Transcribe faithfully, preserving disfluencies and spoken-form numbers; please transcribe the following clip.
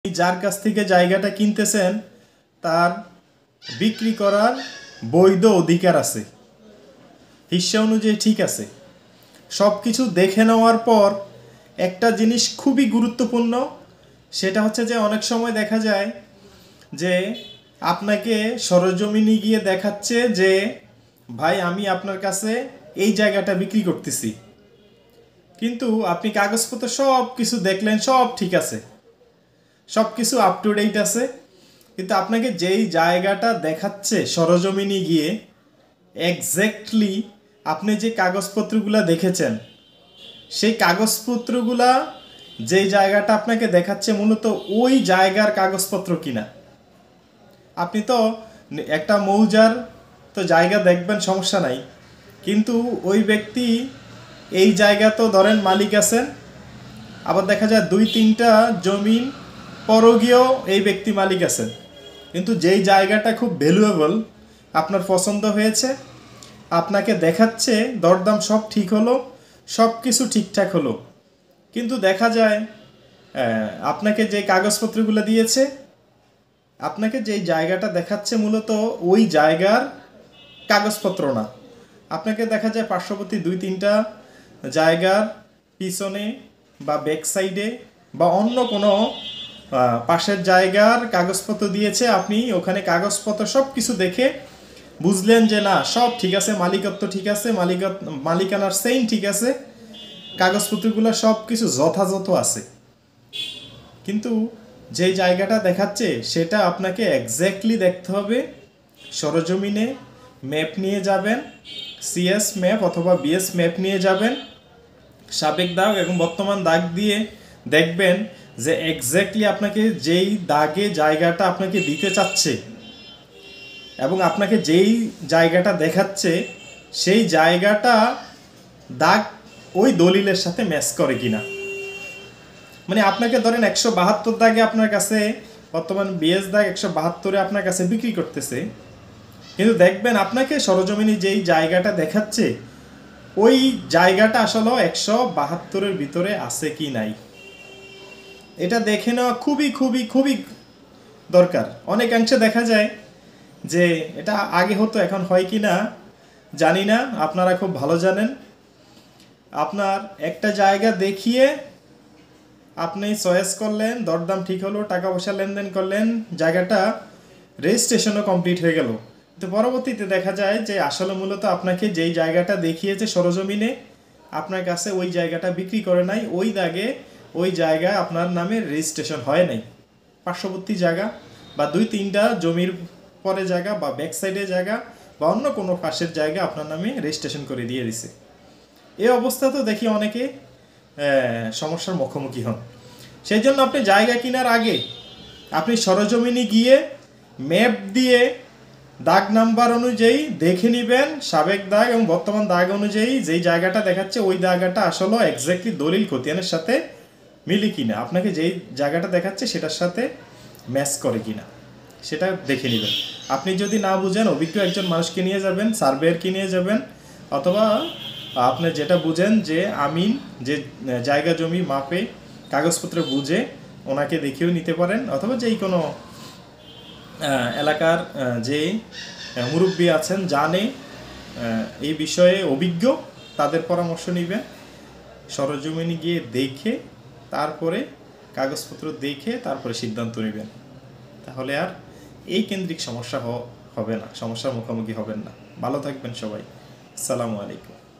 যার কাছ থেকে জায়গাটা কিনতেছেন তার বিক্রি করার বৈধ অধিকার আছে, হিস্সা অনুযায়ী ঠিক আছে। সব কিছু দেখে নেওয়ার পর একটা জিনিস খুবই গুরুত্বপূর্ণ, সেটা হচ্ছে যে অনেক সময় দেখা যায় যে আপনাকে সরজমিনে গিয়ে দেখাচ্ছে যে ভাই আমি আপনার কাছে এই জায়গাটা বিক্রি করতেছি, কিন্তু আপনি কাগজপত্র সব কিছু দেখলেন, সব ঠিক আছে, সব কিছু আপ টু ডেট আছে, কিন্তু আপনাকে যেই জায়গাটা দেখাচ্ছে সরজমিনে গিয়ে এক্স্যাক্টলি আপনি যে কাগজপত্রগুলো দেখেছেন সেই কাগজপত্রগুলা যেই জায়গাটা আপনাকে দেখাচ্ছে মূলত ওই জায়গার কাগজপত্র কিনা। আপনি তো একটা মৌজার তো জায়গা দেখবেন, সমস্যা নাই, কিন্তু ওই ব্যক্তি এই জায়গা তো ধরেন মালিক আছেন, আবার দেখা যায় দুই তিনটা জমিন পরগিয়েও এই ব্যক্তি মালিক আছেন, কিন্তু যেই জায়গাটা খুব ভ্যালুয়েবল আপনার পছন্দ হয়েছে, আপনাকে দেখাচ্ছে দরদাম সব ঠিক হলো, সব কিছু ঠিকঠাক হলো, কিন্তু দেখা যায় আপনাকে যে কাগজপত্রগুলো দিয়েছে, আপনাকে যেই জায়গাটা দেখাচ্ছে মূলত ওই জায়গার কাগজপত্র না। আপনাকে দেখা যায় পার্শ্ববর্তী দুই তিনটা জায়গার পিছনে বা ব্যাক সাইডে বা অন্য কোনো পাশের জায়গার কাগজপত্র দিয়েছে, আপনি ওখানে কাগজপত্র সব কিছু দেখে বুঝলেন যে না সব ঠিক আছে, মালিকত্ব ঠিক আছে, মালিকত মালিকানার সেইন ঠিক আছে, কাগজপত্রগুলো সব কিছু যথাযথ আছে, কিন্তু যেই জায়গাটা দেখাচ্ছে সেটা আপনাকে এক্স্যাক্টলি দেখতে হবে। সরজমিনে ম্যাপ নিয়ে যাবেন, সিএস ম্যাপ অথবা বিএস ম্যাপ নিয়ে যাবেন, সাবেক দাগ এবং বর্তমান দাগ দিয়ে দেখবেন যে এক্স্যাক্টলি আপনাকে যেই দাগে জায়গাটা আপনাকে দিতে চাচ্ছে এবং আপনাকে যেই জায়গাটা দেখাচ্ছে সেই জায়গাটা দাগ ওই দলিলের সাথে ম্যাচ করে কিনা। মানে আপনাকে ধরেন একশো বাহাত্তর দাগে আপনার কাছে বর্তমান বিএস দাগ একশো বাহাত্তরে আপনার কাছে বিক্রি করতেছে, কিন্তু দেখবেন আপনাকে সরজমিনে যেই জায়গাটা দেখাচ্ছে ওই জায়গাটা আসলে একশো বাহাত্তরের ভিতরে আছে কি নাই, এটা দেখে নেওয়া খুবই খুবই খুবই দরকার। অনেকাংশে দেখা যায় যে এটা আগে হতো, এখন হয় কি না জানি না, আপনারা খুব ভালো জানেন। আপনার একটা জায়গা দেখিয়ে আপনি চয়েস করলেন, দরদাম ঠিক হলো, টাকা পয়সা লেনদেন করলেন, জায়গাটা রেজিস্ট্রেশনও কমপ্লিট হয়ে গেল, তো পরবর্তীতে দেখা যায় যে আসলে মূলত আপনাকে যেই জায়গাটা দেখিয়েছে সরজমিনে আপনার কাছে ওই জায়গাটা বিক্রি করে নাই, ওই দাগে ওই জায়গা আপনার নামে রেজিস্ট্রেশন হয় নাই, পার্শ্ববর্তী জায়গা বা দুই তিনটা জমির পরে জায়গা বা ব্যাক সাইডে জায়গা বা অন্য কোনো পাশের জায়গা আপনার নামে রেজিস্ট্রেশন করে দিয়ে দিছে। এই অবস্থা তো দেখি অনেকে সমস্যার মুখোমুখি হন। সেই জন্য আপনি জায়গা কেনার আগে আপনি সরজমিনে গিয়ে ম্যাপ দিয়ে দাগ নাম্বার অনুযায়ী দেখে নেবেন, সাবেক দাগ এবং বর্তমান দাগ অনুযায়ী যেই জায়গাটা দেখাচ্ছে ওই জায়গাটা আসলে এক্স্যাক্টলি দলিল খতিয়ানের সাথে মিলে কিনা, আপনাকে যেই জায়গাটা দেখাচ্ছে সেটার সাথে ম্যাচ করে কিনা সেটা দেখে নেবেন। আপনি যদি না বুঝেন অভিজ্ঞ একজন মানুষকে নিয়ে যাবেন, সার্ভেয়ারকে নিয়ে যাবেন, অথবা আপনি যেটা বুঝেন যে আমিন যে জায়গা জমি মাপে কাগজপত্র বুঝে ওনাকে দেখিয়েও নিতে পারেন, অথবা যেই কোনো এলাকার যে মুরব্বী আছেন জানে এই বিষয়ে অভিজ্ঞ, তাদের পরামর্শ নেবেন। সরজমিনে গিয়ে দেখে তারপরে কাগজপত্র দেখে তারপরে সিদ্ধান্ত নেবেন, তাহলে আর এই কেন্দ্রিক সমস্যা হবে না, সমস্যার মুখোমুখি হবেন না। ভালো থাকবেন সবাই, আসসালামু আলাইকুম।